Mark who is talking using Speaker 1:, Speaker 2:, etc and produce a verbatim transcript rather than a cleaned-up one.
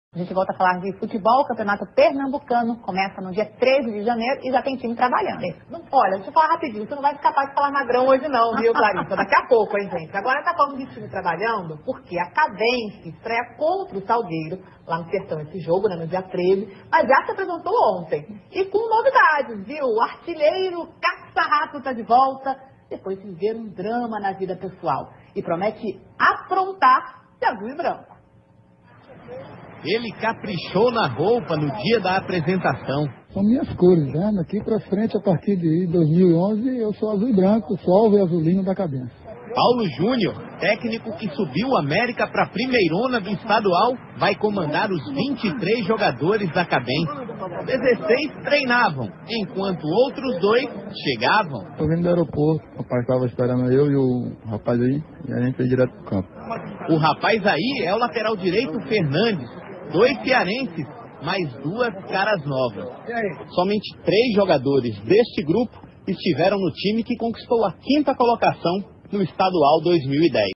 Speaker 1: A gente volta a falar de futebol. O Campeonato Pernambucano começa no dia treze de janeiro e já tem time trabalhando.
Speaker 2: Não, olha, deixa eu falar rapidinho. Você não vai ficar capaz de falar magrão hoje não, viu, Clarissa? Daqui a pouco, hein, gente? Agora tá falando de time trabalhando porque a Cabense estreia contra o Salgueiro, lá no Sertão, esse jogo, né, no dia treze, mas já se apresentou ontem. E com novidades, viu? O artilheiro Caça-Rato tá de volta, depois de viver um drama na vida pessoal. E promete aprontar de azul e branco.
Speaker 3: Ele caprichou na roupa no dia da apresentação.
Speaker 4: São minhas cores, né? Daqui pra frente, a partir de dois mil e onze, eu sou azul e branco, sol e azulino da cabeça.
Speaker 3: Paulo Júnior, técnico que subiu o América para a primeirona do estadual, vai comandar os vinte e três jogadores da Cabense. dezesseis treinavam, enquanto outros dois chegavam.
Speaker 4: Tô vindo do aeroporto, o rapaz estava esperando eu e o rapaz aí, e a gente foi direto pro campo.
Speaker 3: O rapaz aí é o lateral direito Fernandes, dois cearenses, mais duas caras novas. Somente três jogadores deste grupo estiveram no time que conquistou a quinta colocação no estadual dois mil e dez.